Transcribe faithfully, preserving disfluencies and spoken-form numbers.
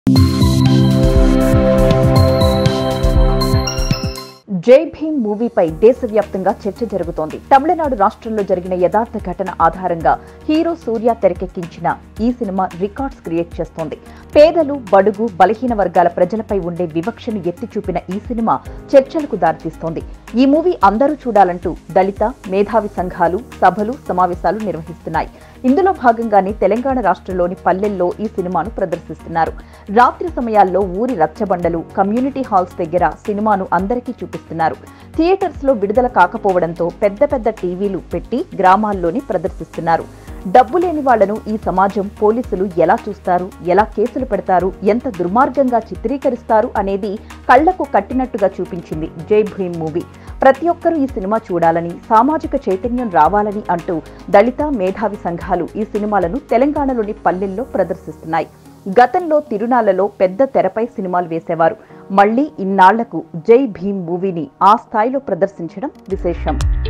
జైభీం మూవీపై దేశవ్యాప్తంగా చర్చ జరుగుతోంది. తమిళనాడు రాష్ట్రంలో జరిగిన యథార్థ ఘటన ఆధారంగా హీరో సూర్య తెరకెక్కించిన ఈ సినిమా రికార్డ్స్ క్రియేట్ చేస్తోంది. పేదలు, బడుగు, బలహీన వర్గాల ప్రజలపై ఉండే వివక్షను ఎత్తి చూపిన ఈ సినిమా చర్చలకు దారితీస్తోంది. ఈ మూవీ అందరూ చూడాలంటూ దళిత, మేధావి సంఘాలు సభలు, సమావేశాలు నిర్వహిస్తున్నాయి. ఇందులో భాగంగానే తెలంగాణ రాష్ట్రంలోని పల్లెల్లో ఈ సినిమాను ప్రదర్శిస్తున్నారు. రాత్రి సమయాల్లో ఊరి రచ్చబండలు, కమ్యూనిటీ హాల్స్ దగ్గర సినిమాను అందరికీ చూపిస్తున్నారు. థియేటర్స్ లో విడుదల కాకపోవడంతో పెద్ద పెద్ద టీవీలు పెట్టి గ్రామాల్లోని ప్రదర్శిస్తున్నారు. డబ్బు లేని వాళ్లను ఈ సమాజం, పోలీసులు ఎలా చూస్తారు, ఎలా కేసులు పెడతారు, ఎంత దుర్మార్గంగా చిత్రీకరిస్తారు అనేది కళ్లకు కట్టినట్టుగా చూపించింది జైభీం మూవీ. ప్రతి ఒక్కరూ ఈ సినిమా చూడాలని, సామాజిక చైతన్యం రావాలని అంటూ దళిత, మేధావి సంఘాలు ఈ సినిమాలను తెలంగాణలోని పల్లెల్లో ప్రదర్శిస్తున్నాయి. గతంలో తిరునాళ్లలో పెద్ద తెరపై సినిమాలు వేసేవారు. మళ్లీ ఇన్నాళ్లకు జై భీం మూవీని ఆ స్థాయిలో ప్రదర్శించడం విశేషం.